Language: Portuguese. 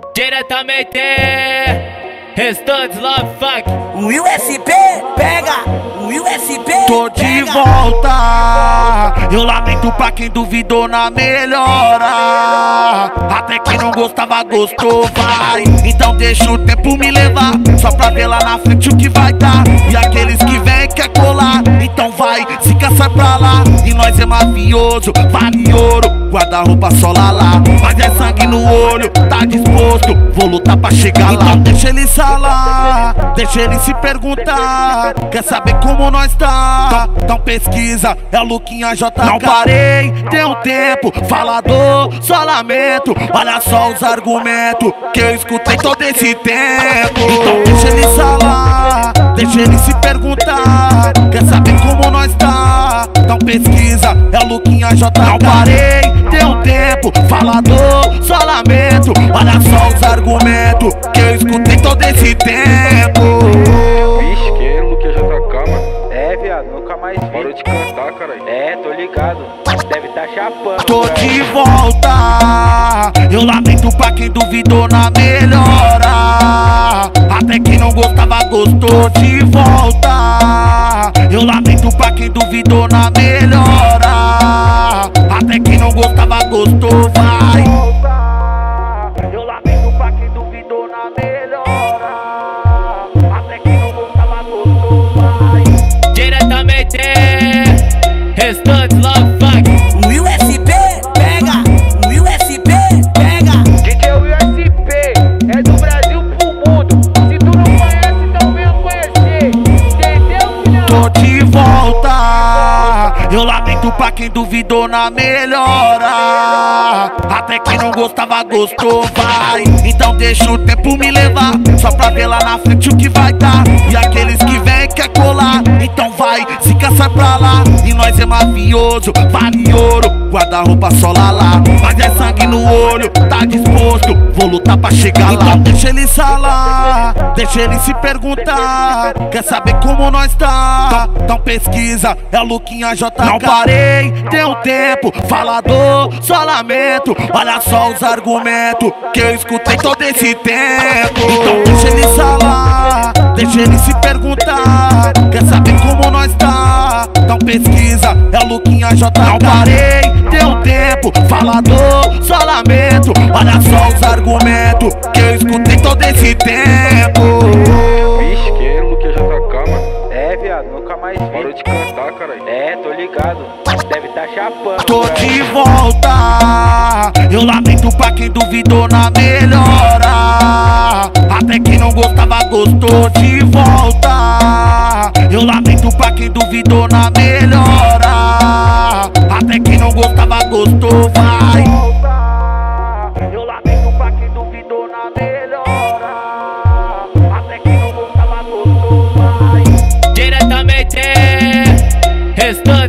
Diretamente Restantes Love Funk. O USP pega, o USP tô de volta. Eu lamento pra quem duvidou na melhora. Até quem não gostava gostou, vai. Então deixa o tempo me levar, só pra ver lá na frente o que vai dar. E aqueles que vêm quer colar, então vai, se caçar pra lá. E nós é mafioso, vale ouro, guarda-roupa só lá. Mas é sangue no olho, tá disposto, vou lutar pra chegar lá. Então deixa ele salar, deixa ele se perguntar, quer saber como nós tá? Então pesquisa, é o Luquinha JK. Não parei, tem um tempo, falador, só lamento. Olha só os argumentos que eu escutei todo esse tempo. Então deixa ele salar, deixa ele se perguntar, quer saber como nós tá? Então pesquisa, é o Luquinha JK. Não parei, tem um tempo, falador, só lamento. Olha só os argumentos que eu escutei todo esse tempo. Vixe, que é Luquinha JK, mano. É, viado, nunca mais vi. Parou de cantar, caralho. É, tô ligado. Deve tá chapando. Tô de volta. Eu lamento pra quem duvidou na melhora. Até quem não gostava gostou. De volta. Eu lamento pra quem duvidou na melhora. Até quem não gostava gostou, vai. Eu lamento pra quem duvidou na melhora. Até quem não gostava gostou, vai. Diretamente Restantes Love Funk. O USP pega, o USP pega. DJ USP é do Brasil pro mundo. Se tu não conhece, então venha conhecer. Entendeu, filhão? Tô de volta. Eu lamento pra quem duvidou na melhora. Até quem não gostava gostou, vai. Então deixa o tempo me levar, só pra ver lá na frente o que vai dar. E aqueles que vêm quer colar, então vai, se caçar pra lá. E nós é mafioso, vale ouro, guarda-roupa só lá. Mas é sangue no olho, tá disposto, vou lutar pra chegar lá. Então deixa ele salar, deixa ele se perguntar, quer saber como nós tá? Então pesquisa, é o Luquinha JK. Não parei, tem um tempo, falador, só lamento. Olha só os argumentos que eu escutei todo esse tempo. Então deixa ele salar, deixa ele se perguntar, quer saber como nós tá? Então pesquisa, é o Luquinha JK. Não parei, tem um tempo, falador, só lamento. Olha só os argumentos que eu escutei todo esse tempo. Vixe, que é Luquinha JK, mano. É, viado, nunca mais vi. Parou de cantar, caralho. É, tô ligado. Deve tá chapando. Tô de volta. Eu lamento pra quem duvidou na melhora. Até quem não gostava gostou. De volta. Eu lamento pra quem duvidou na melhora. Até quem não gostava gostou, vai. Eu lamento pra quem duvidou na melhora. Até quem não gostava gostou, vai. Diretamente Restantes